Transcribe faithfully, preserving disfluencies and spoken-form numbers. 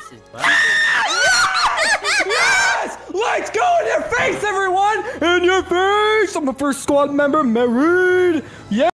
faces, bud. Yes! Let's go in your face, everyone! In your face! I'm the first squad member married! Yeah!